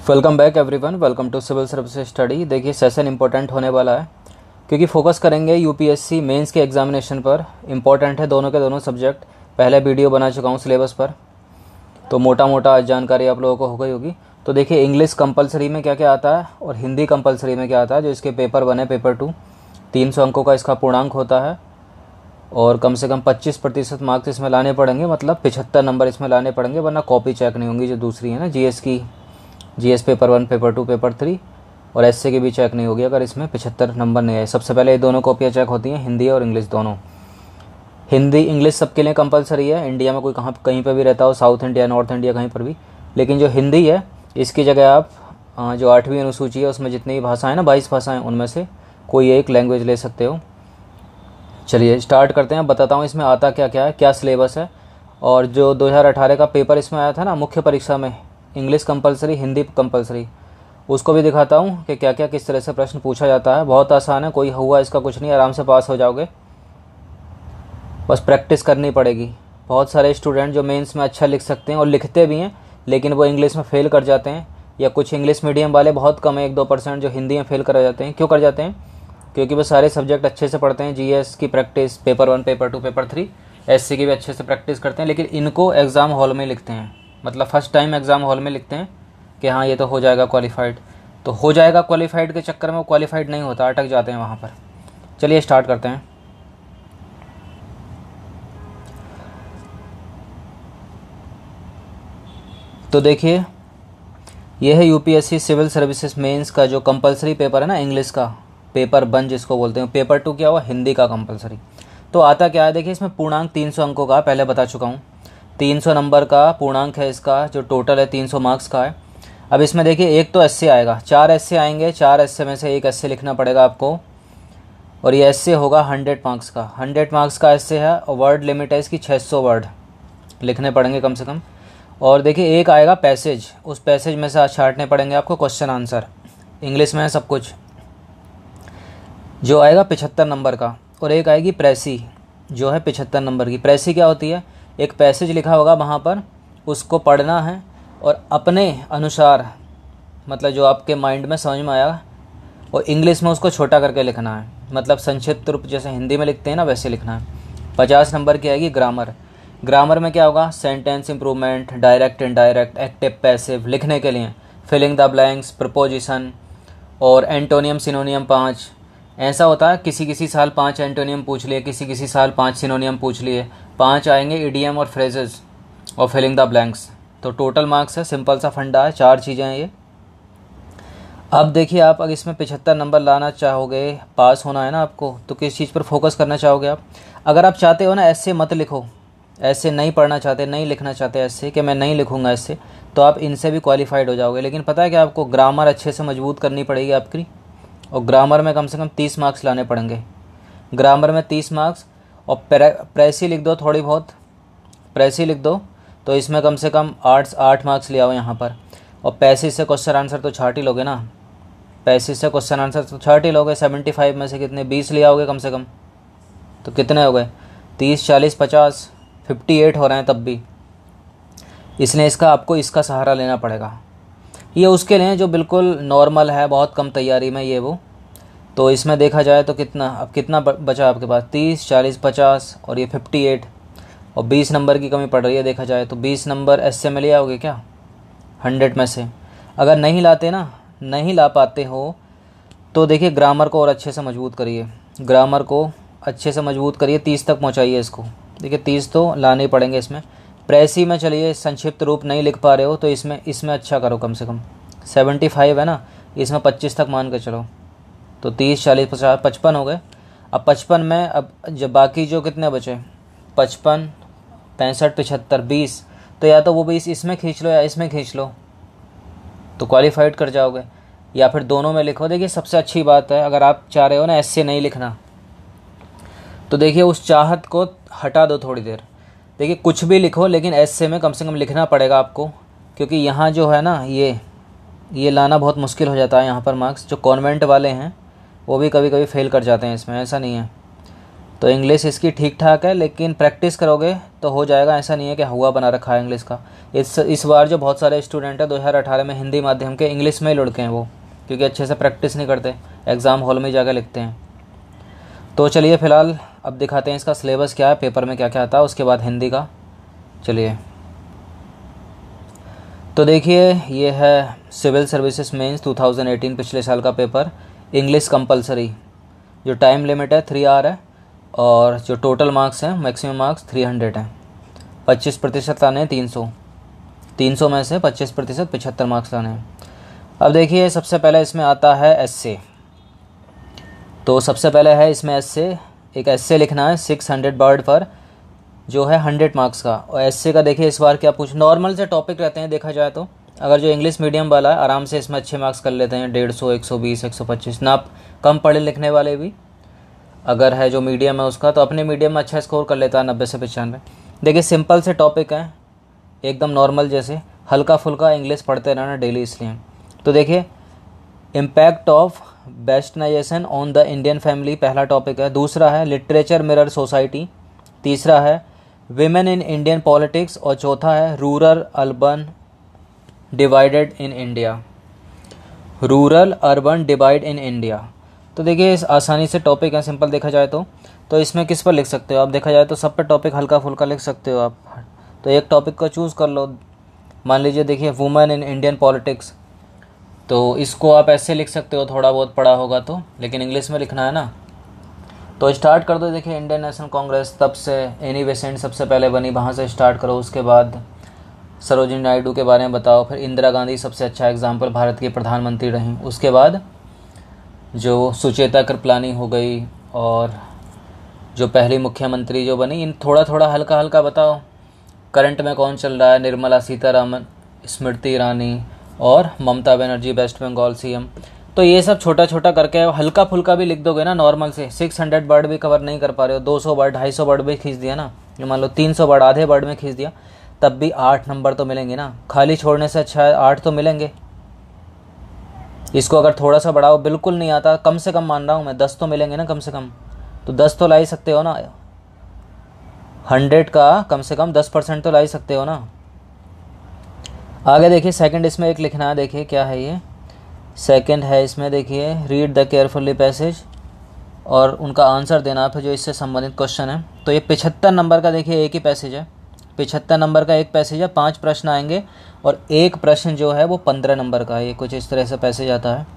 Welcome back everyone, welcome to civil service study. देखिए session important होने वाला है क्योंकि फोकस करेंगे यूपीएससी मेंस के एग्जामिनेशन पर। इंपॉर्टेंट है दोनों के दोनों सब्जेक्ट। पहले वीडियो बना चुका हूँ सिलेबस पर, तो मोटा मोटा जानकारी आप लोगों को हो गई होगी। तो देखिए इंग्लिश कंपलसरी में क्या क्या आता है और हिंदी कंपलसरी में क्या आता है। जो इसके पेपर 1 है, पेपर 2, 300 अंकों का इसका पूर्णांक होता है और कम से कम 25% मार्क्स इसमें लाने पड़ेंगे, मतलब 75 नंबर इसमें लाने पड़ेंगे, वरना कॉपी चेक नहीं होंगी। जो दूसरी है ना जीएस की, जीएस पेपर 1, पेपर 2, पेपर 3 और एसए की भी चेक नहीं होगी अगर इसमें 75 नंबर नहीं आए। सबसे पहले ये दोनों कॉपियाँ चेक होती हैं, हिंदी और इंग्लिश दोनों। हिंदी इंग्लिश सबके लिए कंपलसरी है, इंडिया में कोई कहीं पर भी रहता हो, साउथ इंडिया, नॉर्थ इंडिया, कहीं पर भी। लेकिन जो हिंदी है इसकी जगह आप जो 8वीं अनुसूची है उसमें जितनी भाषाएं ना, 22 भाषाएं, उनमें से कोई एक लैंग्वेज ले सकते हो। चलिए स्टार्ट करते हैं। बताता हूँ इसमें आता क्या क्या है, क्या सिलेबस है। और जो 2018 का पेपर इसमें आया था ना मुख्य परीक्षा में, इंग्लिश कंपलसरी, हिंदी कंपलसरी, उसको भी दिखाता हूँ कि क्या क्या किस तरह से प्रश्न पूछा जाता है। बहुत आसान है, कोई हुआ इसका कुछ नहीं, आराम से पास हो जाओगे, बस प्रैक्टिस करनी पड़ेगी। बहुत सारे स्टूडेंट जो मेंस में अच्छा लिख सकते हैं और लिखते भी हैं, लेकिन वो इंग्लिश में फ़ेल कर जाते हैं, या कुछ इंग्लिश मीडियम वाले बहुत कम है, 1-2% जो हिंदी में फ़ेल कर जाते हैं। क्यों कर जाते हैं? क्योंकि वो सारे सब्जेक्ट अच्छे से पढ़ते हैं, जीएस की practice, paper 1, paper 2, paper 3, SC की भी अच्छे से प्रैक्टिस करते हैं, लेकिन इनको एग्ज़ाम हॉल में लिखते हैं, मतलब फर्स्ट टाइम एग्ज़ाम हॉल में लिखते हैं कि हाँ ये तो हो जाएगा क्वालिफाइड। तो हो जाएगा क्वालिफाइड के चक्कर में वो क्वालिफाइड नहीं होता, अटक जाते हैं वहाँ पर। चलिए स्टार्ट करते हैं। तो देखिए ये है यूपीएससी सिविल सर्विसेज मेंस का जो कंपलसरी पेपर है ना, इंग्लिश का पेपर 1 जिसको बोलते हैं। पेपर 2 क्या हुआ, हिंदी का कंपलसरी। तो आता क्या है, देखिए इसमें पूर्णांक 300 अंकों का, पहले बता चुका हूँ, 300 नंबर का पूर्णांक है इसका, जो टोटल है 300 मार्क्स का है। अब इसमें देखिए एक तो एस्से आएगा, 4 एस्से आएंगे, 4 एस्से में से एक एस्से लिखना पड़ेगा आपको, और ये एस्से होगा 100 मार्क्स का। 100 मार्क्स का एस्से है और वर्ड लिमिट है इसकी 600 वर्ड लिखने पड़ेंगे कम से कम। और देखिए एक आएगा पैसेज, उस पैसेज में से आज छांटने पड़ेंगे आपको क्वेश्चन आंसर, इंग्लिश में है सब कुछ, जो आएगा 75 नंबर का। और एक आएगी प्रेसी, जो है 75 नंबर की। प्रेसी क्या होती है, एक पैसेज लिखा होगा वहाँ पर, उसको पढ़ना है और अपने अनुसार, मतलब जो आपके माइंड में समझ में आया, और इंग्लिश में उसको छोटा करके लिखना है, मतलब संक्षिप्त रूप जैसे हिंदी में लिखते हैं ना वैसे लिखना है। 50 नंबर की आएगी ग्रामर। ग्रामर में क्या होगा, sentence improvement, direct, indirect, active, passive, लिखने के लिए फिलिंग द ब्लैंक्स, प्रपोजिशन और एंटोनियम सिनोनियम 5। ऐसा होता है किसी किसी साल 5 एंटोनियम पूछ लिए, किसी किसी साल 5 सिनोनियम पूछ लिए। 5 आएंगे इडियम और फ्रेजेस और फिलिंग द ब्लैंक्स। तो टोटल मार्क्स है, सिंपल सा फंडा है, 4 चीज़ें हैं ये। अब देखिए आप अगर इसमें 75 नंबर लाना चाहोगे, पास होना है ना आपको, तो किस चीज़ पर फोकस करना चाहोगे आप? अगर आप चाहते हो ना ऐसे मत लिखो, ऐसे नहीं पढ़ना चाहते, नहीं लिखना चाहते ऐसे कि मैं नहीं लिखूंगा ऐसे, तो आप इनसे भी क्वालिफाइड हो जाओगे। लेकिन पता है कि आपको ग्रामर अच्छे से मजबूत करनी पड़ेगी आपकी, और ग्रामर में कम से कम 30 मार्क्स लाने पड़ेंगे। ग्रामर में 30 मार्क्स, और प्रेसी लिख दो, थोड़ी बहुत प्रेसी लिख दो, तो इसमें कम से कम 8 मार्क्स ले आओ यहाँ पर। और पैसे से क्वेश्चन आंसर तो छाट ही लोगे ना, पैसे से क्वेश्चन आंसर तो छाट ही लोगे। 75 में से कितने, 20 ले आओगे कम से कम, तो कितने हो गए, 30, 40, 50, 58 हो रहे हैं तब भी। इसलिए इसका आपको इसका सहारा लेना पड़ेगा। ये उसके लिए जो बिल्कुल नॉर्मल है, बहुत कम तैयारी में ये वो। तो इसमें देखा जाए तो कितना, अब कितना बचा आपके पास, 30, 40, 50 और ये 58, और 20 नंबर की कमी पड़ रही है देखा जाए तो। 20 नंबर एसए में ले आओगे क्या 100 में से? अगर नहीं लाते ना, नहीं ला पाते हो, तो देखिए ग्रामर को और अच्छे से मजबूत करिए, ग्रामर को अच्छे से मजबूत करिए, 30 तक पहुँचाइए इसको। देखिए 30 तो लाने ही पड़ेंगे इसमें। प्रेसी में चलिए संक्षिप्त रूप नहीं लिख पा रहे हो तो इसमें अच्छा करो, कम से कम 75 है ना, इसमें 25 तक मान के चलो, तो 30, 40, 50, 55 हो गए। अब 55 में अब जब बाकी जो कितने बचे, 55, 65, 75, 20, तो या तो वो 20 इसमें खींच लो या इसमें खींच लो, तो क्वालिफाइड कर जाओगे, या फिर दोनों में लिखो। देखिए सबसे अच्छी बात है, अगर आप चाह रहे हो ना ऐसे नहीं लिखना, तो देखिए उस चाहत को हटा दो थोड़ी देर। देखिए कुछ भी लिखो, लेकिन ऐसे में कम से कम लिखना पड़ेगा आपको, क्योंकि यहाँ जो है ना ये लाना बहुत मुश्किल हो जाता है यहाँ पर मार्क्स। जो कॉन्वेंट वाले हैं वो भी कभी कभी फेल कर जाते हैं इसमें, ऐसा नहीं है। तो इंग्लिश इसकी ठीक ठाक है, लेकिन प्रैक्टिस करोगे तो हो जाएगा। ऐसा नहीं है कि हुआ बना रखा है इंग्लिश का। इस बार जो बहुत सारे स्टूडेंट हैं 2018 में हिंदी माध्यम के, इंग्लिश में ही लुढ़के हैं वो, क्योंकि अच्छे से प्रैक्टिस नहीं करते, एग्ज़ाम हॉल में जाकर लिखते हैं। तो चलिए फ़िलहाल अब दिखाते हैं इसका सिलेबस क्या है, पेपर में क्या क्या आता है, उसके बाद हिंदी का। चलिए तो देखिए, ये है सिविल सर्विसेज मेंस 2018 पिछले साल का पेपर, इंग्लिश कंपलसरी। जो टाइम लिमिट है 3 आवर है, और जो टोटल मार्क्स हैं, मैक्सिमम मार्क्स 300 हैं। 25% लाने हैं, 300 में से 25%, 75 मार्क्स लाने हैं। अब देखिए, सबसे पहले इसमें आता है एस्से। तो सबसे पहले है इसमें एस्से, एक एस्से लिखना है 600 वर्ड पर, जो है 100 मार्क्स का। और एस्से का देखिए इस बार क्या पूछ, नॉर्मल से टॉपिक रहते हैं देखा जाए तो। अगर जो इंग्लिश मीडियम वाला है आराम से इसमें अच्छे मार्क्स कर लेते हैं, 150, 120, 125 ना। कम पढ़े लिखने वाले भी अगर है जो मीडियम है उसका, तो अपने मीडियम में अच्छा स्कोर कर लेता है, 90 से 95। देखिए सिंपल से टॉपिक हैं, एकदम नॉर्मल जैसे, हल्का फुल्का इंग्लिश पढ़ते रहना डेली, इसलिए। तो देखिए, impact of westernisation on the Indian family पहला टॉपिक है। दूसरा है लिटरेचर मिरर सोसाइटी। तीसरा है विमेन इन इंडियन पॉलिटिक्स। और चौथा है rural urban divided in India, rural urban divide in India. तो देखिए इस आसानी से टॉपिक है, सिंपल देखा जाए तो इसमें किस पर लिख सकते हो आप, देखा जाए तो सब पे टॉपिक हल्का फुल्का लिख सकते हो आप। तो एक टॉपिक को चूज़ कर लो। मान लीजिए देखिए वुमेन इन इंडियन पॉलिटिक्स, तो इसको आप ऐसे लिख सकते हो, थोड़ा बहुत पढ़ा होगा तो, लेकिन इंग्लिश में लिखना है ना। तो स्टार्ट कर दो। देखिए इंडियन नेशनल कांग्रेस तब से एनी बेसेंट सबसे पहले बनी, वहाँ से स्टार्ट करो। उसके बाद सरोजिनी नायडू के बारे में बताओ। फिर इंदिरा गांधी सबसे अच्छा एग्जाम्पल, भारत की प्रधानमंत्री रहीं। उसके बाद जो सुचेता कृपलानी हो गई, और जो पहली मुख्यमंत्री जो बनी, इन थोड़ा थोड़ा हल्का हल्का बताओ। करंट में कौन चल रहा है, निर्मला सीतारामन, स्मृति ईरानी और ममता बनर्जी वेस्ट बंगाल सीएम। तो ये सब छोटा छोटा करके हल्का फुल्का भी लिख दोगे ना नॉर्मल से। 600 वर्ड भी कवर नहीं कर पा रहे हो, 200 वर्ड 250 वर्ड भी खींच दिया ना, ये मान लो 300 वर्ड आधे वर्ड में खींच दिया, तब भी 8 नंबर तो मिलेंगे ना। खाली छोड़ने से अच्छा है 8 तो मिलेंगे। इसको अगर थोड़ा सा बढ़ाओ, बिल्कुल नहीं आता, कम से कम मान रहा हूँ मैं, 10 तो मिलेंगे ना कम से कम। तो 10 तो ला ही सकते हो ना, 100 का कम से कम 10% तो ला ही सकते हो ना। आगे देखिए सेकंड इसमें एक लिखना है, देखिए क्या है ये सेकंड है इसमें, देखिए रीड द केयरफुली पैसेज और उनका आंसर देना फिर जो इससे संबंधित क्वेश्चन है। तो ये 75 नंबर का देखिए एक ही पैसेज है, 75 नंबर का एक पैसेज है, 5 प्रश्न आएंगे और एक प्रश्न जो है वो 15 नंबर का है। ये कुछ इस तरह से पैसेज आता है।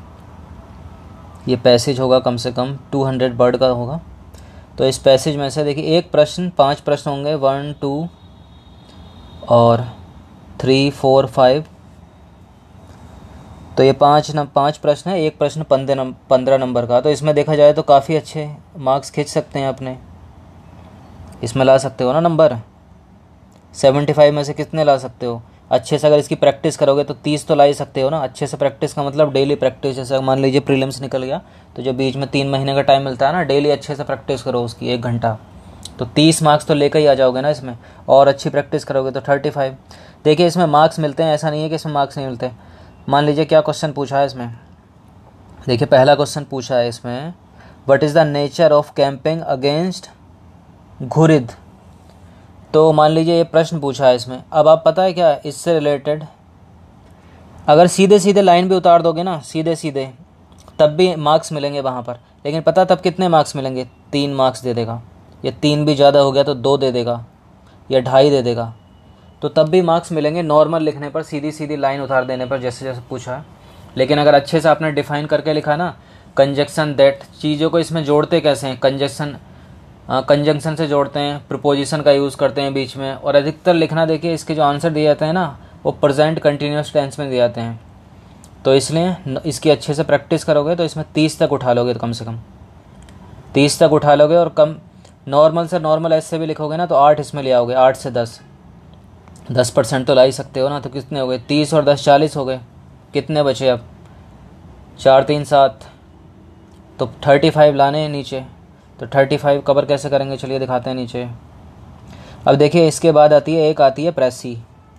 ये पैसेज होगा कम से कम 200 वर्ड का होगा। तो इस पैसेज में से देखिए एक प्रश्न, 5 प्रश्न होंगे, 1 2 और 3 4 5। तो ये 5 प्रश्न है, एक प्रश्न 15 नंबर का। तो इसमें देखा जाए तो काफ़ी अच्छे मार्क्स खींच सकते हैं अपने, इसमें ला सकते हो ना नंबर। 75 में से कितने ला सकते हो? अच्छे से अगर इसकी प्रैक्टिस करोगे तो 30 तो ला ही सकते हो ना। अच्छे से प्रैक्टिस का मतलब डेली प्रैक्टिस। जैसे मान लीजिए प्रीलिम्स निकल गया तो जो बीच में 3 महीने का टाइम मिलता है ना, डेली अच्छे से प्रैक्टिस करो उसकी 1 घंटा, तो 30 मार्क्स तो लेकर ही आ जाओगे ना इसमें। और अच्छी प्रैक्टिस करोगे तो 35। देखिए इसमें मार्क्स मिलते हैं, ऐसा नहीं है कि इसमें मार्क्स नहीं मिलते। मान लीजिए क्या क्वेश्चन पूछा है इसमें, देखिए पहला क्वेश्चन पूछा है इसमें, what is the nature of camping against Ghurid. तो मान लीजिए ये प्रश्न पूछा है इसमें। अब आप पता है क्या इससे रिलेटेड, अगर सीधे सीधे लाइन भी उतार दोगे ना सीधे सीधे, तब भी मार्क्स मिलेंगे वहाँ पर। लेकिन पता तब कितने मार्क्स मिलेंगे? 3 मार्क्स दे देगा, या 3 भी ज़्यादा हो गया तो 2 दे देगा, या 2.5 दे देगा, तो तब भी मार्क्स मिलेंगे नॉर्मल लिखने पर, सीधी सीधी लाइन उतार देने पर, जैसे जैसे पूछा है। लेकिन अगर अच्छे से आपने डिफाइन करके लिखा ना, कंजक्शन दैट, चीज़ों को इसमें जोड़ते कैसे हैं, कंजंक्शन से जोड़ते हैं, प्रीपोजिशन का यूज़ करते हैं बीच में। और अधिकतर लिखना देखिए इसके जो आंसर दिए जाते हैं ना, वो प्रेजेंट कंटिन्यूस टेंस में दिए जाते हैं। तो इसलिए इसकी अच्छे से प्रैक्टिस करोगे तो इसमें 30 तक उठा लोगे, तो कम से कम 30 तक उठा लोगे। और कम नॉर्मल से नॉर्मल ऐसे भी लिखोगे ना तो 8 इसमें ले आओगे, 8 से 10% तो ला ही सकते हो ना। तो कितने हो गए? 30 और 10 40 हो गए। कितने बचे अब? 4 3 7, तो 35 लाने हैं नीचे। तो 35 कवर कैसे करेंगे, चलिए दिखाते हैं नीचे। अब देखिए इसके बाद आती है, एक आती है प्रेसी,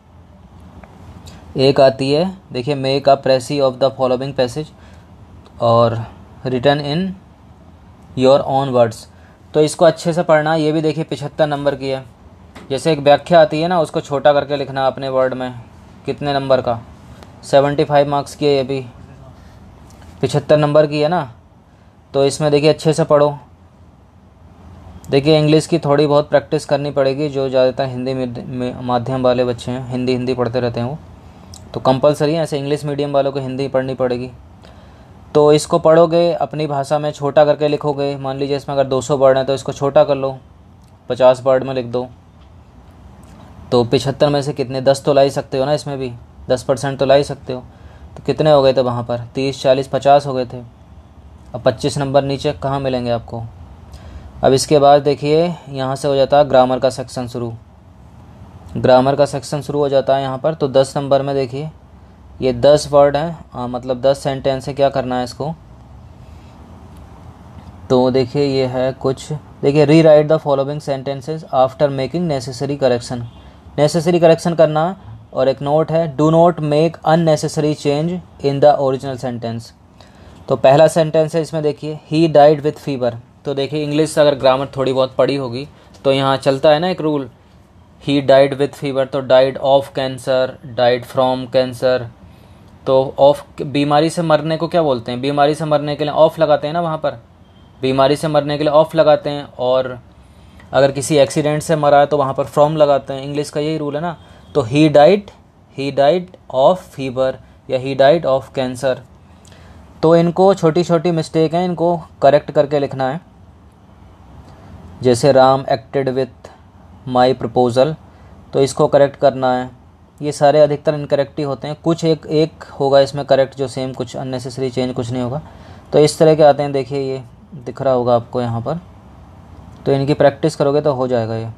एक आती है देखिए make a precis of the following passage और written in your own words. तो इसको अच्छे से पढ़ना। ये भी देखिए 75 नंबर की है। जैसे एक व्याख्या आती है ना, उसको छोटा करके लिखना अपने वर्ड में। कितने नंबर का? 75 मार्क्स की है। ये भी 75 नंबर की है ना। तो इसमें देखिए अच्छे से पढ़ो। देखिए इंग्लिश की थोड़ी बहुत प्रैक्टिस करनी पड़ेगी। जो ज़्यादातर हिंदी माध्यम वाले बच्चे हैं, हिंदी पढ़ते रहते हैं वो, तो कंपलसरी है। ऐसे इंग्लिश मीडियम वालों को हिंदी पढ़नी पड़ेगी। तो इसको पढ़ोगे अपनी भाषा में, छोटा करके लिखोगे। मान लीजिए इसमें अगर 200 वर्ड हैं तो इसको छोटा कर लो, 50 वर्ड में लिख दो। तो 75 में से कितने 10 तो ला ही सकते हो ना, इसमें भी 10% तो ला ही सकते हो। तो कितने हो गए थे वहाँ पर? 30, 40, 50 हो गए थे। अब 25 नंबर नीचे कहाँ मिलेंगे आपको? अब इसके बाद देखिए यहाँ से हो जाता है ग्रामर का सेक्शन शुरू। ग्रामर का सेक्शन शुरू हो जाता है यहाँ पर। तो 10 नंबर में देखिए ये 10 वर्ड हैं, मतलब 10 सेंटेंस है। क्या करना है इसको? तो देखिए ये है कुछ, देखिए rewrite the following sentences after making necessary correction. Necessary correction करना। और एक नोट है, do not make unnecessary change in the original sentence. तो पहला सेंटेंस है इसमें देखिए, ही डाइड विथ फीवर। तो देखिए इंग्लिश अगर ग्रामर थोड़ी बहुत पढ़ी होगी तो यहाँ चलता है ना एक rule, he died with fever. तो died of cancer, died from cancer. तो ऑफ, बीमारी से मरने को क्या बोलते हैं? बीमारी से मरने के लिए ऑफ लगाते हैं ना वहाँ पर, बीमारी से मरने के लिए ऑफ लगाते हैं। और अगर किसी एक्सीडेंट से मरा है तो वहाँ पर फ्रॉम लगाते हैं। इंग्लिश का यही रूल है ना। तो ही डाइड ऑफ फीवर या ही डाइड ऑफ कैंसर। तो इनको छोटी छोटी मिस्टेक हैं, इनको करेक्ट करके लिखना है। जैसे Ram acted with my proposal, तो इसको करेक्ट करना है। ये सारे अधिकतर इनकरेक्ट ही होते हैं। कुछ एक होगा इसमें करेक्ट जो सेम, कुछ अननेसेसरी चेंज कुछ नहीं होगा। तो इस तरह के आते हैं। देखिए ये दिख रहा होगा आपको यहाँ पर। तो इनकी प्रैक्टिस करोगे तो हो जाएगा ये।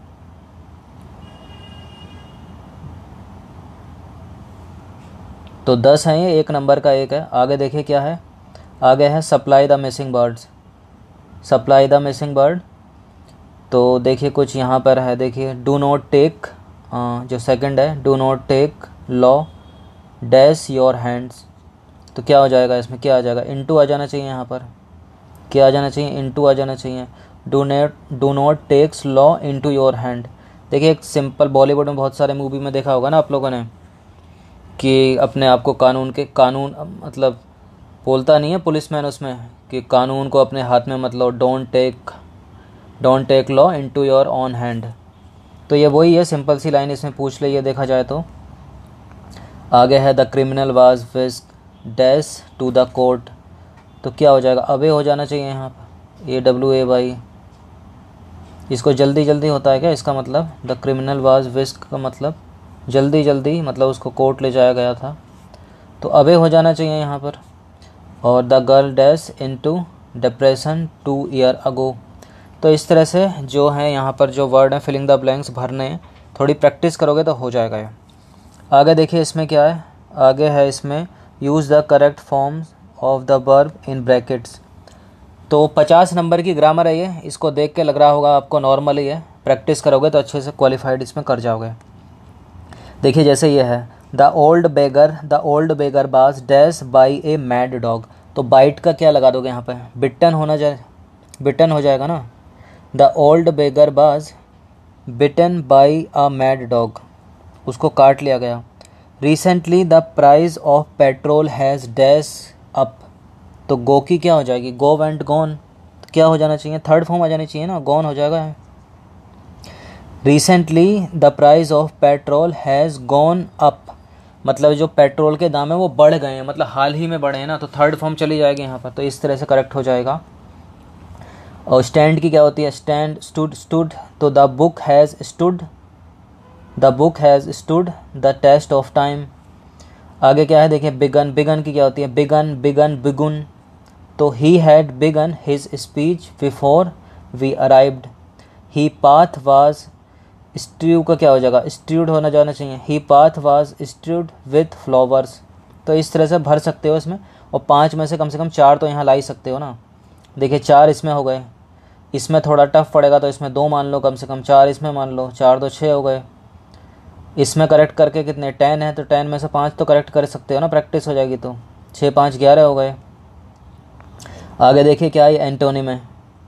तो 10 हैं ये, 1 नंबर का 1 है। आगे देखिए क्या है, आगे है supply the missing birds. Supply the missing bird. तो देखिए कुछ यहाँ पर है, देखिए डू नॉट टेक, जो सेकंड है, do not take law dash your hands. तो क्या हो जाएगा इसमें? क्या आ जाएगा? इनटू आ जाना चाहिए यहाँ पर। क्या आ जाना चाहिए? इनटू आ जाना चाहिए। Do not takes law into your hand. देखिए एक सिंपल, बॉलीवुड में बहुत सारे मूवी में देखा होगा ना आप लोगों ने, कि अपने आप को कानून मतलब बोलता नहीं है पुलिसमैन उसमें, कि कानून को अपने हाथ में मतलब don't take law into your own hand. तो ये वही है, सिंपल सी लाइन इसमें पूछ ली है देखा जाए तो। आगे है the criminal was whisked dash to the court. तो क्या हो जाएगा? अवे हो जाना चाहिए यहाँ पर, AWAY। इसको जल्दी जल्दी होता है क्या इसका मतलब? द क्रिमिनल वाज विस्क्ड का मतलब जल्दी जल्दी, मतलब उसको कोर्ट ले जाया गया था। तो अवे हो जाना चाहिए यहाँ पर। और the girl dash into depression 2 year ago. तो इस तरह से जो है यहाँ पर जो वर्ड है फिलिंग द ब्लैंक्स भरने हैं। थोड़ी प्रैक्टिस करोगे तो हो जाएगा ये। आगे देखिए इसमें क्या है, आगे है इसमें use the correct forms of the verb in brackets. तो 50 नंबर की ग्रामर है ये। इसको देख के लग रहा होगा आपको नॉर्मल ही है, प्रैक्टिस करोगे तो अच्छे से क्वालिफाइड इसमें कर जाओगे। देखिए जैसे ये है, the old beggar was dash by a mad dog. तो बाइट का क्या लगा दोगे यहाँ पे? बिटन हो जाएगा ना। The old beggar was bitten by a mad dog, उसको काट लिया गया। Recently the price of petrol has dash up. तो गो की क्या हो जाएगी? Go went gone. क्या हो जाना चाहिए? थर्ड फॉर्म आ जानी चाहिए ना, गॉन हो जाएगा। Recently the price of petrol has gone up, मतलब जो पेट्रोल के दाम है वो बढ़ गए हैं, मतलब हाल ही में बढ़े हैं ना। तो थर्ड फॉर्म चली जाएगी यहाँ पर। तो इस तरह से करेक्ट हो जाएगा। और स्टैंड की क्या होती है? Stand stood. तो the book has stood the test of time. आगे क्या है देखिए, बिगन की क्या होती है? बिगुन। तो he had begun his speech before we arrived. He path was strew का क्या हो जाएगा? स्ट्रूड होना जाना चाहिए। He path was strewed with flowers. तो इस तरह से भर सकते हो इसमें। और 5 में से कम 4 तो यहाँ ला ही सकते हो ना। देखिए 4 इसमें हो गए। इसमें थोड़ा टफ पड़ेगा तो इसमें 2 मान लो, कम से कम 4 इसमें मान लो। 4 तो 6 हो गए। इसमें करेक्ट करके कितने? 10 है, तो 10 में से 5 तो करेक्ट कर सकते हो ना, प्रैक्टिस हो जाएगी। तो 6 5 11 हो गए। आगे देखिए क्या है एंटोनिम है,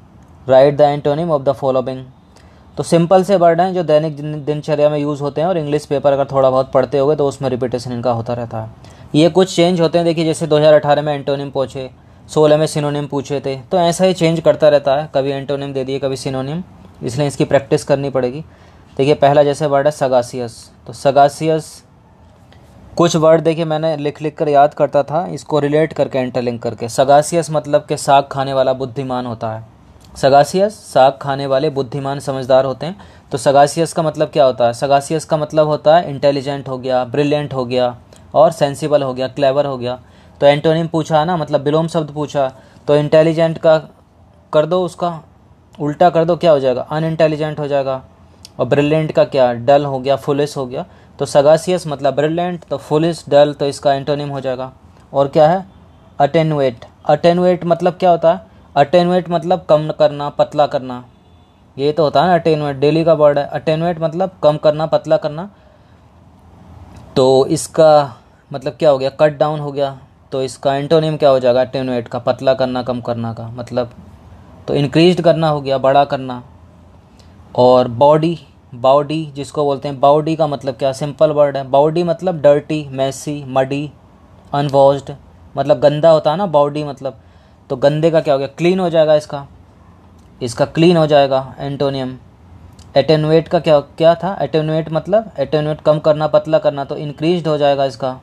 write the antonym of the following. तो सिंपल से वर्ड हैं जो दैनिक दिनचर्या में यूज़ होते हैं, और इंग्लिश पेपर अगर थोड़ा बहुत पढ़ते होगे तो उसमें रिपीटेशन इनका होता रहता है। ये कुछ चेंज होते हैं, देखिए जैसे 2018 में एंटोनिम पूछे, 16 में सिनोनिम पूछे थे, तो ऐसा ही चेंज करता रहता है, कभी एंटोनिम दे दिए कभी सिनोनिम, इसलिए इसकी प्रैक्टिस करनी पड़ेगी। देखिए पहला जैसे वर्ड है सगासियस, तो सगासियस कुछ वर्ड देखिए मैंने लिख लिख कर याद करता था, इसको रिलेट करके इंटरलिंक करके। सगासियस मतलब कि साग खाने वाला बुद्धिमान होता है। सगासियस साग खाने वाले बुद्धिमान समझदार होते हैं। तो सगासियस का मतलब क्या होता है? सगासियस का मतलब होता है इंटेलिजेंट हो गया, ब्रिलियंट हो गया, और सेंसिबल हो गया, क्लेवर हो गया। तो एंटोनिम पूछा है ना, मतलब विलोम शब्द पूछा, तो इंटेलिजेंट का कर दो, उसका उल्टा कर दो, क्या हो जाएगा? अनइंटेलिजेंट हो जाएगा। और ब्रिलियंट का क्या? डल हो गया, फुलिश हो गया। तो सगासियस मतलब ब्रिलियंट, तो फुलिश, डल, तो इसका एंटोनिम हो जाएगा। और क्या है? अटेनुएट। अटेनुएट मतलब क्या होता है? अटेनुएट मतलब कम करना, पतला करना, ये तो होता है ना अटेनुएट, डेली का वर्ड है। अटेनुएट मतलब कम करना, पतला करना। तो इसका मतलब क्या हो गया? कट डाउन हो गया। तो इसका एंटोनिम क्या हो जाएगा? अटेनुएट का, पतला करना, कम करना का मतलब। तो इंक्रीज्ड करना हो गया, बड़ा करना। और बॉडी, बॉडी जिसको बोलते हैं, बॉडी का मतलब क्या? सिंपल वर्ड है। बॉडी मतलब डर्टी, मैसी, मडी, अनवॉश्ड, मतलब गंदा होता है ना बॉडी मतलब। तो गंदे का क्या हो गया? क्लीन हो जाएगा इसका, इसका क्लीन हो जाएगा एंटोनियम। एटेनुएट का क्या क्या था? एटेनुएट मतलब एटेनुएट कम करना, पतला करना, तो इंक्रीज्ड हो जाएगा इसका,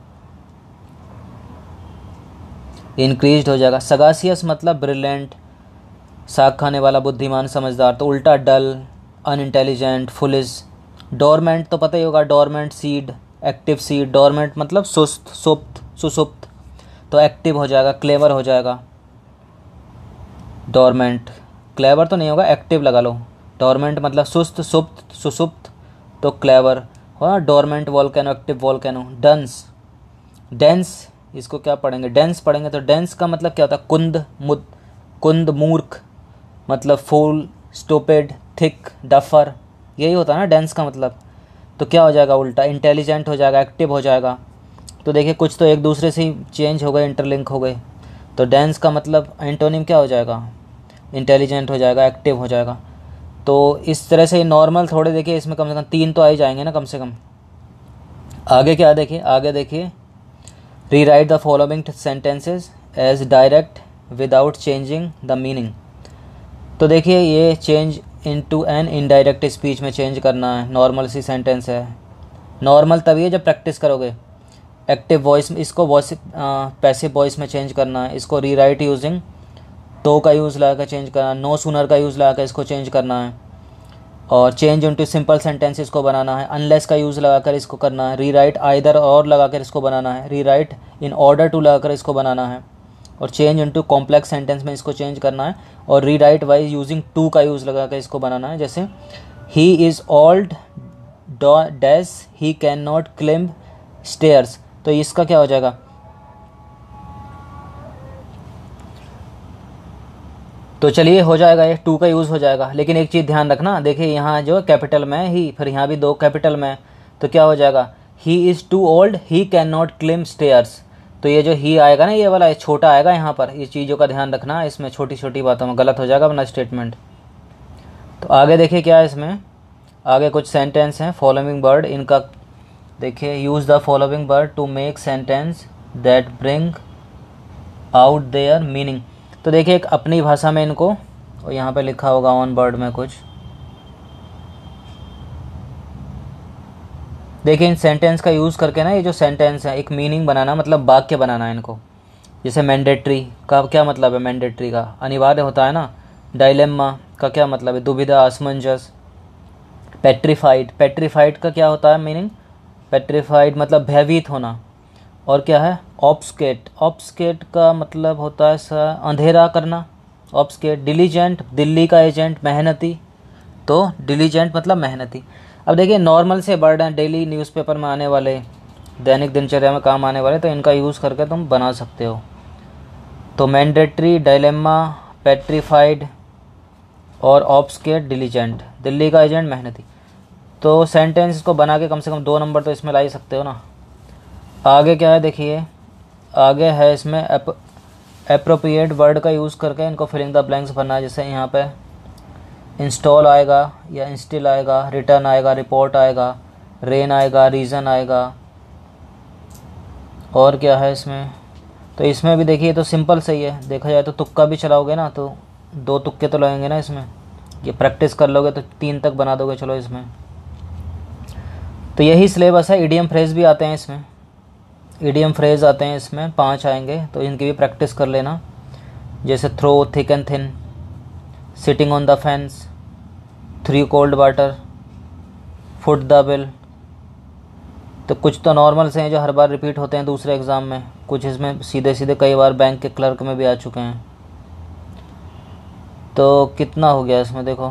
इंक्रीज्ड हो जाएगा। सगासियस मतलब ब्रिलियंट, साग खाने वाला बुद्धिमान समझदार, तो उल्टा डल, अनइंटेलिजेंट, फुलिश। डोरमेंट तो पता ही होगा, dormant seed, active seed. Dormant मतलब सुस्त, सुप्त, सुसुप्त, तो एक्टिव हो जाएगा, क्लेवर हो जाएगा। डोरमेंट, क्लेवर तो नहीं होगा, एक्टिव लगा लो। डोरमेंट मतलब सुस्त, सुप्त, सुसुप्त, तो क्लेवर हो। Dormant volcano, active volcano. Dense, dense इसको क्या पढ़ेंगे? डेंस पढ़ेंगे। तो डेंस का मतलब क्या होता है? कुंद, मुद, कुंद, मूर्ख, मतलब फूल, स्टूपिड, थिक, डफर, यही होता है ना डेंस का मतलब। तो क्या हो जाएगा? उल्टा इंटेलिजेंट हो जाएगा, एक्टिव हो जाएगा। तो देखिए कुछ तो एक दूसरे से ही चेंज हो गए, इंटरलिंक हो गए। तो डेंस का मतलब एंटोनिम क्या हो जाएगा? इंटेलिजेंट हो जाएगा, एक्टिव हो जाएगा। तो इस तरह से नॉर्मल थोड़े देखिए, इसमें कम से कम 3 तो आ ही जाएंगे ना कम से कम। आगे क्या देखिए? आगे देखिए, rewrite the following sentences as direct without changing the meaning. तो देखिए ये change into an indirect speech में चेंज करना है। नॉर्मल सी सेंटेंस है, नॉर्मल तभी है जब प्रैक्टिस करोगे। एक्टिव वॉइस, इसको वॉइस पैसिव वॉइस में चेंज करना है। इसको रीराइट यूजिंग तो का यूज़ लगा कर चेंज करना है, नो सूनर का यूज़ लगा कर इसको चेंज करना है। और चेंज इनटू सिंपल सेंटेंस इसको बनाना है। अनलेस का यूज़ लगाकर इसको करना है। रीराइट आइदर और लगाकर इसको बनाना है। रीराइट इन ऑर्डर टू लगाकर इसको बनाना है। और चेंज इनटू कॉम्प्लेक्स सेंटेंस में इसको चेंज करना है। और रीराइट वाइज यूजिंग टू का यूज़ लगाकर इसको बनाना है। जैसे he is old dash he can not climb stairs, तो इसका क्या हो जाएगा? तो चलिए हो जाएगा, ये टू का यूज़ हो जाएगा। लेकिन एक चीज़ ध्यान रखना, देखिए यहाँ जो कैपिटल में ही, फिर यहाँ भी 2 कैपिटल में, तो क्या हो जाएगा? He is too old he can not climb stairs. तो ये जो ही आएगा ना, ये वाला छोटा आएगा यहाँ पर। ये चीज़ों का ध्यान रखना, इसमें छोटी छोटी बातों में गलत हो जाएगा अपना स्टेटमेंट। तो आगे देखिए क्या है इसमें, आगे कुछ सेंटेंस हैं। फॉलोइंग वर्ड, इनका देखिए, use the following word to make sentence that bring out their meaning. तो देखिए एक अपनी भाषा में इनको, और यहाँ पे लिखा होगा ऑन वर्ड में कुछ। देखिए इन सेंटेंस का यूज़ करके ना, ये जो सेंटेंस है एक मीनिंग बनाना, मतलब वाक्य बनाना है इनको। जैसे मैंडेटरी का क्या मतलब है? मैंडेटरी का अनिवार्य होता है ना। डायलेमा का क्या मतलब है? दुविधा, असमंजस। पेट्रीफाइड, पेट्रीफाइड का क्या होता है मीनिंग? पेट्रीफाइड मतलब भयभीत होना। और क्या है? ऑब्सकेट, ऑब्सकेट का मतलब होता है अंधेरा करना, ऑब्सकेट। डिलीजेंट, दिल्ली का एजेंट, मेहनती, तो डिलीजेंट मतलब मेहनती। अब देखिए नॉर्मल से वर्ड हैं, डेली न्यूज़पेपर में आने वाले, दैनिक दिनचर्या में काम आने वाले, तो इनका यूज़ करके तुम बना सकते हो। तो मैंडेटरी, डायलेमा, पेट्रीफाइड और ऑब्सकेट, डिलीजेंट, दिल्ली का एजेंट, मेहनती। तो सेंटेंस को बना के कम से कम 2 नंबर तो इसमें ला ही सकते हो ना। आगे क्या है देखिए, आगे है इसमें एप्रोप्रिएट वर्ड का यूज़ करके इनको फिलिंग द ब्लैंक्स भरना है। जैसे यहाँ पे इंस्टॉल आएगा या इंस्टिल आएगा, रिटर्न आएगा, रिपोर्ट आएगा, रेन आएगा, रीज़न आएगा, और क्या है इसमें। तो इसमें भी देखिए तो सिंपल सही है, देखा जाए तो तुक्का भी चलाओगे ना तो 2 तुक्के तो लगेंगे ना इसमें। ये प्रैक्टिस कर लोगे तो 3 तक बना दोगे। चलो इसमें तो यही सिलेबस है। ईडीएम फ्रेज भी आते हैं इसमें, ईडीएम फ्रेज आते हैं इसमें 5 आएंगे, तो इनकी भी प्रैक्टिस कर लेना। जैसे throw, thick and thin, sitting on the fence, 3 cold water, foot the bill. तो कुछ तो नॉर्मल से हैं जो हर बार रिपीट होते हैं दूसरे एग्ज़ाम में, कुछ इसमें सीधे सीधे कई बार बैंक के क्लर्क में भी आ चुके हैं। तो कितना हो गया इसमें, देखो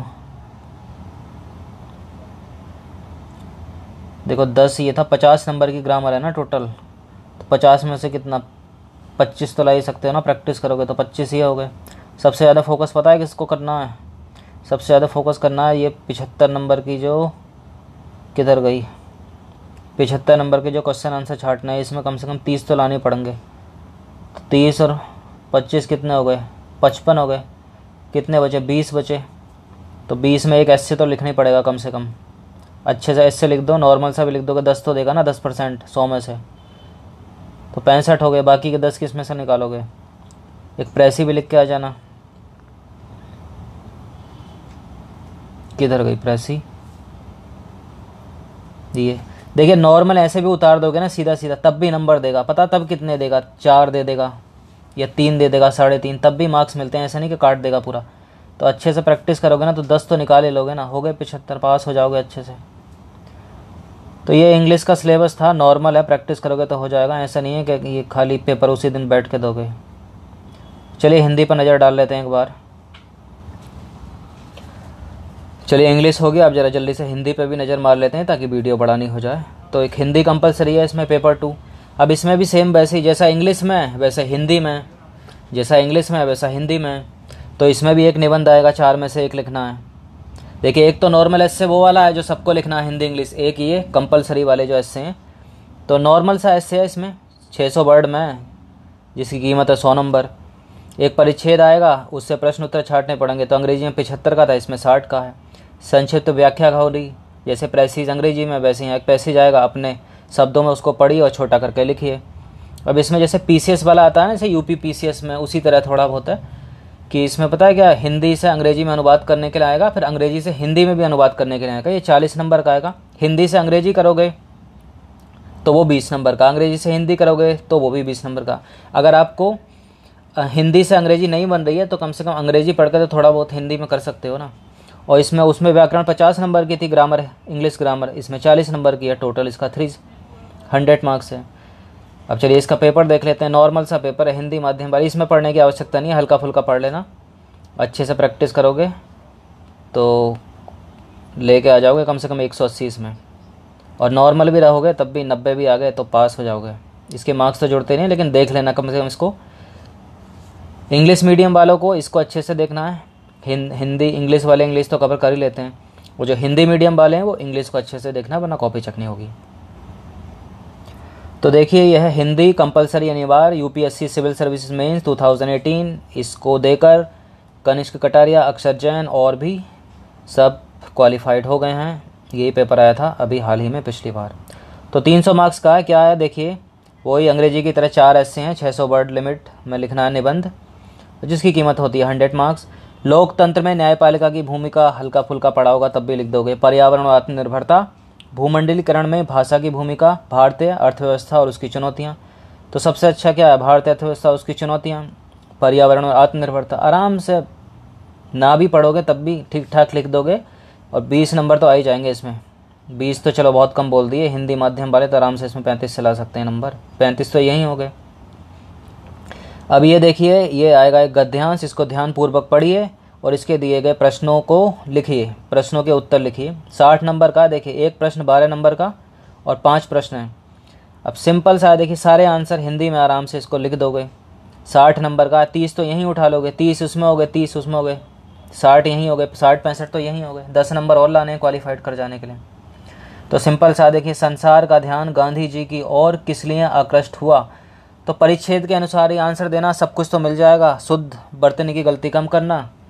10 ये था, 50 नंबर की ग्रामर है ना टोटल। तो 50 में से कितना 25 तो ला ही सकते हो ना, प्रैक्टिस करोगे तो 25 ही हो गए। सबसे ज़्यादा फोकस पता है किसको करना है? सबसे ज़्यादा फोकस करना है ये 75 नंबर की, जो किधर गई, 75 नंबर के जो क्वेश्चन आंसर छाटना है। इसमें कम से कम 30 तो लाने पड़ेंगे। तो 30 और 25 कितने हो गए, 55 हो गए। कितने बचे, 20 बचे। तो 20 में एक ऐसे तो लिखना ही पड़ेगा कम से कम। अच्छे से ऐसे लिख दो, नॉर्मल सा भी लिख दोगे 10 तो देगा ना, 10% 100 में से तो 65 हो गए। बाकी के 10 किस में से निकालोगे? एक प्रेसी भी लिख के आ जाना। किधर गई प्रेसी? ये देखिए, नॉर्मल ऐसे भी उतार दोगे ना सीधा सीधा, तब भी नंबर देगा। पता तब कितने देगा? 4 दे देगा या 3 दे देगा, 3.5, तब भी मार्क्स मिलते हैं। ऐसा नहीं कि काट देगा पूरा। तो अच्छे से प्रैक्टिस करोगे ना तो 10 तो निकाल ही लोगे ना, हो गए 75, पास हो जाओगे अच्छे से। तो ये इंग्लिश का सिलेबस था, नॉर्मल है, प्रैक्टिस करोगे तो हो जाएगा। ऐसा नहीं है कि ये खाली पेपर उसी दिन बैठ के दोगे। चलिए हिंदी पर नज़र डाल लेते हैं एक बार। चलिए इंग्लिश हो गया, अब ज़रा जल्दी से हिंदी पे भी नज़र मार लेते हैं ताकि वीडियो बड़ा नहीं हो जाए। तो एक हिंदी कंपलसरी है इसमें, पेपर 2। अब इसमें भी सेम वैसे ही, जैसा इंग्लिश में वैसे हिंदी में, जैसा इंग्लिश में वैसा हिंदी में। तो इसमें भी एक निबंध आएगा, 4 में से एक लिखना है। देखिए एक तो नॉर्मल एस्से वो वाला है जो सबको लिखना है हिंदी इंग्लिश, एक ये कंपलसरी वाले जो एस्से हैं। तो नॉर्मल सा एस्से है इसमें, 600 वर्ड में, जिसकी कीमत है 100 नंबर। एक परिच्छेद आएगा, उससे प्रश्न उत्तर छाटने पड़ेंगे। तो अंग्रेजी में 75 का था, इसमें 60 का है। संक्षिप्त व्याख्या होगी, जैसे पैसेज अंग्रेजी में वैसे ही एक पैसेज आएगा, अपने शब्दों में उसको पढ़िए और छोटा करके लिखिए। अब इसमें जैसे पीसीएस वाला आता है ना, जैसे यूपी पीसीएस में, उसी तरह थोड़ा बहुत है कि इसमें पता है क्या, हिंदी से अंग्रेजी में अनुवाद करने के लिए आएगा, फिर अंग्रेजी से हिंदी में भी अनुवाद करने के लिए आएगा। ये 40 नंबर का आएगा। हिंदी से अंग्रेजी करोगे तो वो 20 नंबर का, अंग्रेजी से हिंदी करोगे तो वो भी 20 नंबर का। अगर आपको हिंदी से अंग्रेजी नहीं बन रही है तो कम से कम अंग्रेजी पढ़कर तो थोड़ा बहुत हिंदी में कर सकते हो ना। और इसमें उसमें व्याकरण 50 नंबर की थी, ग्रामर इंग्लिश ग्रामर इसमें 40 नंबर की है। टोटल इसका 300 मार्क्स है। अब चलिए इसका पेपर देख लेते हैं। नॉर्मल सा पेपर है, हिंदी माध्यम वाली, इसमें पढ़ने की आवश्यकता नहीं है, हल्का फुल्का पढ़ लेना। अच्छे से प्रैक्टिस करोगे तो लेके आ जाओगे कम से कम 180 इसमें। और नॉर्मल भी रहोगे तब भी 90 भी आ गए तो पास हो जाओगे। इसके मार्क्स तो जुड़ते नहीं, लेकिन देख लेना कम से कम इसको। इंग्लिश मीडियम वालों को इसको अच्छे से देखना है। हिंदी इंग्लिश वाले इंग्लिश तो कवर कर ही लेते हैं, वो जो हिंदी मीडियम वाले हैं वो इंग्लिश को अच्छे से देखना, वरना कॉपी चकनी होगी। तो देखिए यह है हिंदी कंपलसरी अनिवार्य यूपीएससी सिविल सर्विसेज मेंस 2018। इसको देकर कनिष्क कटारिया, अक्षर जैन और भी सब क्वालिफाइड हो गए हैं। यही पेपर आया था अभी हाल ही में पिछली बार। तो 300 मार्क्स का है। क्या है देखिए, वही अंग्रेजी की तरह 4 ऐसे हैं, 600 वर्ड लिमिट में लिखना है निबंध, जिसकी कीमत होती है 100 मार्क्स। लोकतंत्र में न्यायपालिका की भूमिका हल्का फुल्का पढ़ा होगा तब भी लिख दोगे। पर्यावरण और आत्मनिर्भरता, भूमंडलीकरण में भाषा की भूमिका, भारतीय अर्थव्यवस्था और उसकी चुनौतियाँ। तो सबसे अच्छा क्या है, भारतीय अर्थव्यवस्था उसकी चुनौतियाँ, पर्यावरण और आत्मनिर्भरता। आराम से ना भी पढ़ोगे तब भी ठीक ठाक लिख दोगे और 20 नंबर तो आ ही जाएंगे इसमें। 20 तो चलो बहुत कम बोल दिए, हिंदी माध्यम वाले तो आराम से इसमें 35 से ला सकते हैं नंबर। 35 तो यही हो गए। अब ये देखिए, ये आएगा एक गद्यांश, इसको ध्यानपूर्वक पढ़िए और इसके दिए गए प्रश्नों को लिखिए, प्रश्नों के उत्तर लिखिए। 60 नंबर का, देखिए एक प्रश्न 12 नंबर का और 5 प्रश्न हैं। अब सिंपल सा है, देखिए सारे आंसर हिंदी में आराम से इसको लिख दोगे। 60 नंबर का, 30 तो यहीं उठा लोगे, 30 उसमें हो गए, 30 उसमें हो गए, 60 यहीं हो गए, 60 65 तो यहीं हो गए। 10 नंबर और लाने हैं क्वालिफाइड कर जाने के लिए। तो सिंपल सा देखिए, संसार का ध्यान गांधी जी की ओर किस लिए आकृष्ट हुआ। तो परिच्छेद के अनुसार ही आंसर देना, सब कुछ तो मिल जाएगा। शुद्ध बर्तन की गलती कम करना,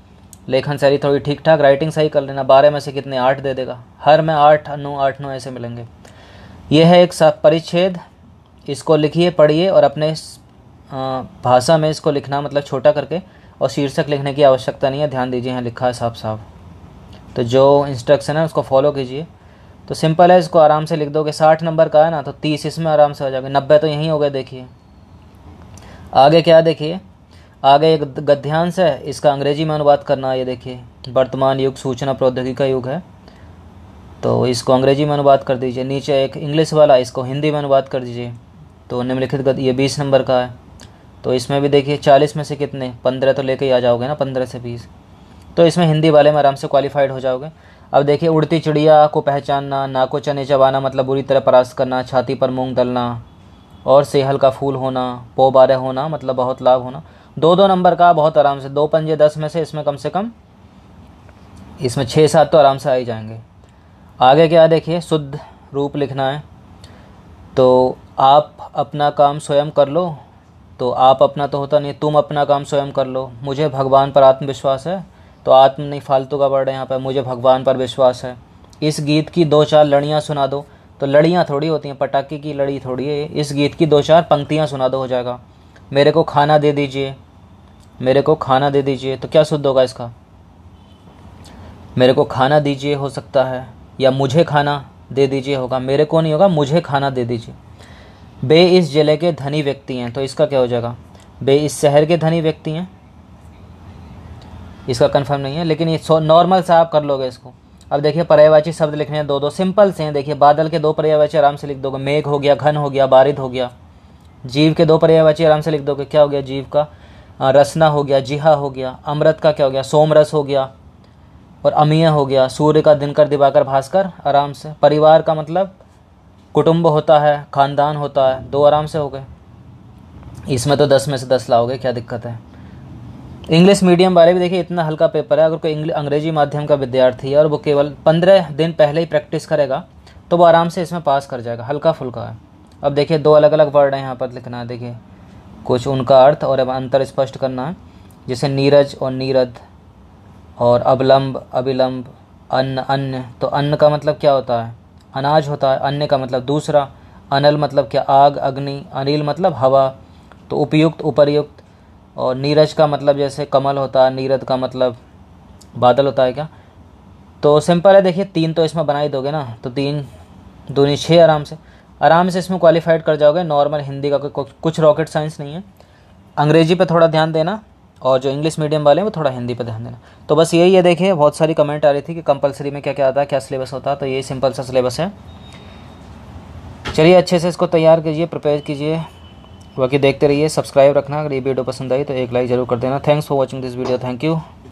लेखन शैली थोड़ी ठीक ठाक, राइटिंग सही कर लेना। 12 में से कितने 8 दे देगा, हर में 8 9 8 9 ऐसे मिलेंगे। ये है एक परिच्छेद, इसको लिखिए पढ़िए और अपने भाषा में इसको लिखना, मतलब छोटा करके, और शीर्षक लिखने की आवश्यकता नहीं है, ध्यान दीजिए यहाँ लिखा है साफ साफ। तो जो इंस्ट्रक्शन है उसको फॉलो कीजिए। तो सिंपल है, इसको आराम से लिख दोगे। 60 नंबर का है ना, तो 30 इसमें आराम से हो जाएगा, 90 तो यहीं हो गए। देखिए आगे क्या, देखिए आगे एक गद्यांश है, इसका अंग्रेजी में अनुवाद करना है। ये देखिए वर्तमान युग सूचना प्रौद्योगिकी का युग है, तो इसको अंग्रेजी में अनुवाद कर दीजिए। नीचे एक इंग्लिश वाला, इसको हिंदी में अनुवाद कर दीजिए। तो निम्नलिखित गद्य, ये 20 नंबर का है, तो इसमें भी देखिए 40 में से कितने 15 तो लेके ही आ जाओगे ना, 15 से 20, तो इसमें हिंदी वाले में आराम से क्वालिफाइड हो जाओगे। अब देखिए उड़ती चिड़िया को पहचानना, नाक को चने चबाना मतलब बुरी तरह परास्त करना, छाती पर मूंग दलना, और सेहल का फूल होना, पो 12 होना मतलब बहुत लाभ होना। 2-2 नंबर का बहुत आराम से, 2 पंजे 10 में से इसमें कम से कम इसमें 6-7 तो आराम से आ ही जाएंगे। आगे क्या देखिए, शुद्ध रूप लिखना है। तो आप अपना काम स्वयं कर लो, तो आप अपना तो होता नहीं, तुम अपना काम स्वयं कर लो। मुझे भगवान पर आत्मविश्वास है, तो आत्म नहीं फालतू का वर्ड है यहाँ पर, मुझे भगवान पर विश्वास है। इस गीत की 2-4 लड़ियाँ सुना दो, तो लड़ियाँ थोड़ी होती हैं, पटाखे की लड़ी थोड़ी है। इस गीत की 2-4 पंक्तियाँ सुना दो, हो जाएगा। मेरे को खाना दे दीजिए, मेरे को खाना दे दीजिए, तो क्या शुद्ध होगा इसका, मेरे को खाना दीजिए हो सकता है, या मुझे खाना दे दीजिए होगा, मेरे को नहीं होगा, मुझे खाना दे दीजिए। बे इस जिले के धनी व्यक्ति हैं, तो इसका क्या हो जाएगा, बे इस शहर के धनी व्यक्ति हैं। इसका कंफर्म नहीं है, लेकिन ये नॉर्मल सा आप कर लोगे इसको। अब देखिए पर्यायवाची शब्द लिखने हैं 2-2, सिंपल से हैं। देखिए बादल के 2 पर्यायवाची आराम से लिख दोगे, मेघ हो गया, घन हो गया, बारिद हो गया। जीव के 2 पर्यायवाची आराम से लिख दोगे, क्या हो गया, जीव का रसना हो गया, जिहा हो गया। अमृत का क्या हो गया, सोमरस हो गया, और अमीय हो गया। सूर्य का दिनकर, दिवाकर, भास्कर, आराम से। परिवार का मतलब कुटुंब होता है, खानदान होता है, 2 आराम से हो गए। इसमें तो 10 में से 10 लाओगे, क्या दिक्कत है। इंग्लिश मीडियम वाले भी देखिए इतना हल्का पेपर है, अगर कोई अंग्रेजी माध्यम का विद्यार्थी है और वो केवल 15 दिन पहले ही प्रैक्टिस करेगा तो वो आराम से इसमें पास कर जाएगा, हल्का फुल्का है। अब देखिए 2 अलग अलग वर्ड हैं यहाँ पर लिखना है, देखिए कुछ उनका अर्थ और अंतर स्पष्ट करना है, जैसे नीरज और नीरद, और अवलंब, अविलंब, अन्न, अन्य। तो अन्न का मतलब क्या होता है, अनाज होता है। अन्य का मतलब दूसरा। अनल मतलब क्या, आग, अग्नि। अनिल मतलब हवा, तो उपयुक्त, उपर्युक्त। और नीरज का मतलब जैसे कमल होता है, नीरद का मतलब बादल होता है क्या। तो सिंपल है, देखिए 3 तो इसमें बना ही दोगे ना, तो 3 दूनी 6 आराम से इसमें क्वालिफाइड कर जाओगे। नॉर्मल हिंदी का कुछ रॉकेट साइंस नहीं है। अंग्रेजी पे थोड़ा ध्यान देना, और जो इंग्लिश मीडियम वाले हैं वो थोड़ा हिंदी पे ध्यान देना। तो बस यही है। देखिए बहुत सारी कमेंट आ रही थी कि कंपलसरी में क्या क्या आता है, क्या सिलेबस होता है, तो ये सिंपल सा सिलेबस है। चलिए अच्छे से इसको तैयार कीजिए, प्रिपेयर कीजिए, बाकी देखते रहिए। सब्सक्राइब रखना, अगर ये वीडियो पसंद आई तो एक लाइक ज़रूर कर देना। Thanks for watching this video, thank you.